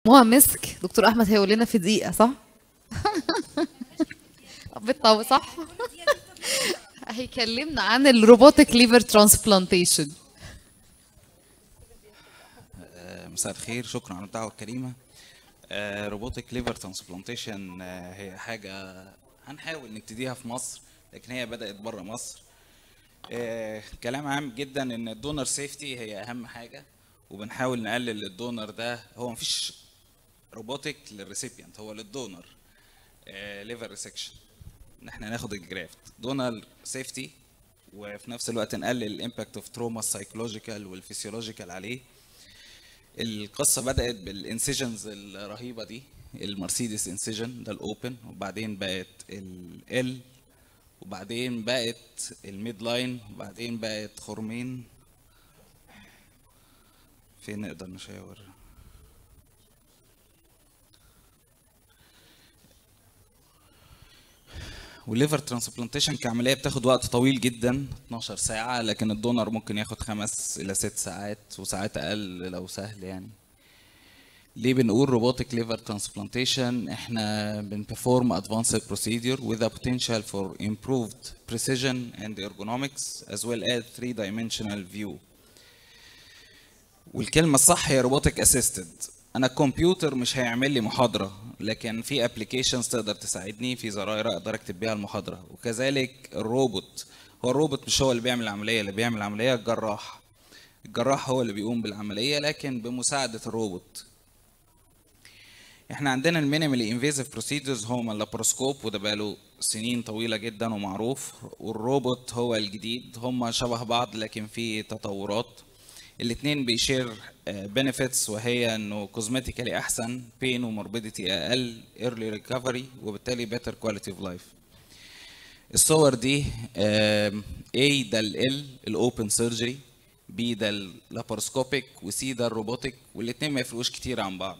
مها مسك. دكتور احمد هيقول لنا في دقيقه، صح؟ بالطبع صح. هيكلمنا عن الروبوتك ليفر ترانسبلانتيشن. مساء الخير، شكرا على الدعوة الكريمة. روبوتك ليفر ترانسبلانتيشن هي حاجة هنحاول نبتديها في مصر، لكن هي بدأت بره مصر. كلام عام جدا ان الدونر سيفتي هي اهم حاجة، وبنحاول نقلل الدونر ده. هو مفيش روبوتك للريسيبيانت، هو للدونر ليفر ريسكشن، ان احنا ناخد الجرافت. دونر سيفتي، وفي نفس الوقت نقلل الامباكت اوف تروما السايكولوجيكال والفسيولوجيكال عليه. القصه بدات بالانسيجنز الرهيبه دي، المرسيدس انسيجن ده الاوبن، وبعدين بقت ال، وبعدين بقت الميد لاين، وبعدين بقت خرمين. فين نقدر نشاور؟ والليفر ترانسبلانتيشن كعمليه بتاخد وقت طويل جدا، 12 ساعه، لكن الدونر ممكن ياخد 5 إلى 6 ساعات، وساعات اقل لو سهل يعني. ليه بنقول robotic liver transplantation؟ احنا بنperform advanced procedure with a potential for improved precision and ergonomics as well as 3-dimensional view. والكلمة الصح هي robotic assisted. انا الكمبيوتر مش هيعمل لي محاضرة، لكن في ابلكيشنز تقدر تساعدني، في زراير اقدر اكتب بيها المحاضرة. وكذلك الروبوت، هو الروبوت مش هو اللي بيعمل العملية، اللي بيعمل العملية الجراح. الجراح هو اللي بيقوم بالعملية لكن بمساعدة الروبوت. احنا عندنا المينيمالي انفيزيف بروسيدرز هما اللاباروسكوب، وده بقاله سنين طويله جدا ومعروف، والروبوت هو الجديد. هما شبه بعض لكن في تطورات. الاتنين بيشير بنفيتس، وهي انه كوزمتيكالي احسن، بين وموربيديتي اقل، ايرلي ريكفري، وبالتالي بيتر كواليتي اوف لايف. الصور دي A ده الاوبن سيرجري، B ده اللاباروسكوبيك، وC ده الروبوتيك، والاتنين ما يفرقوش كتير عن بعض.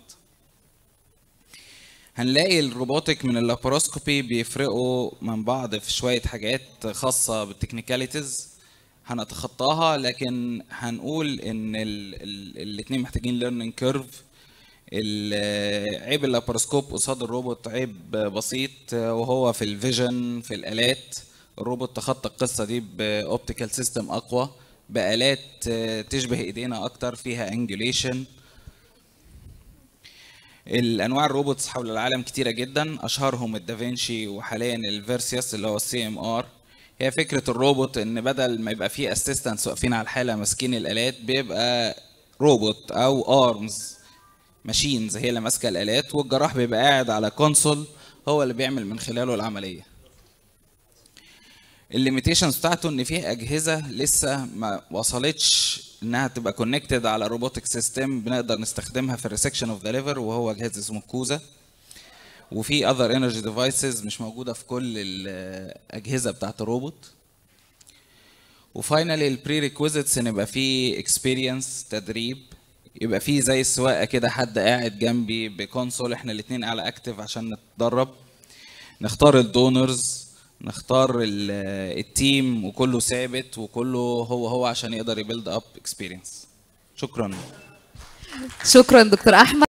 هنلاقي الروبوتك من اللاباروسكوبي بيفرقوا من بعض في شوية حاجات خاصة بالتكنيكاليتيز هنتخطاها، لكن هنقول ان الاتنين محتاجين ليرنينج كيرف. عيب اللاباروسكوب قصاد الروبوت عيب بسيط، وهو في الفيجن، في الالات. الروبوت تخطى القصة دي باوبتيكال سيستم اقوى، بآلات تشبه ايدينا اكتر، فيها انجوليشن. الانواع الروبوتس حول العالم كتيره جدا، اشهرهم الدافينشي، وحاليا الفيرسيوس اللي هو CMR. هي فكره الروبوت ان بدل ما يبقى فيه اسيستنتس واقفين على الحاله ماسكين الالات، بيبقى روبوت او ارمز ماشينز هي اللي ماسكه الالات، والجراح بيبقى قاعد على كونسول هو اللي بيعمل من خلاله العمليه. الليميتيشنز بتاعته ان فيه اجهزه لسه ما وصلتش انها تبقى كونكتد على روبوتك سيستم بنقدر نستخدمها في الريسكشن اوف ذا ليفر، وهو جهاز اسمه كوزا. وفي اذر انرجي ديفايسز مش موجوده في كل الاجهزه بتاعت الروبوت. وفاينلي البري ريكويزيتس ان يبقى فيه اكسبيرينس، تدريب، يبقى فيه زي السواقه كده، حد قاعد جنبي بكونسول، احنا الاثنين على اكتف عشان نتدرب. نختار الدونرز، نختار التيم، وكله ثابت وكله هو عشان يقدر يبيلد اب اكسبيرينس. شكرا. شكرا دكتور احمد.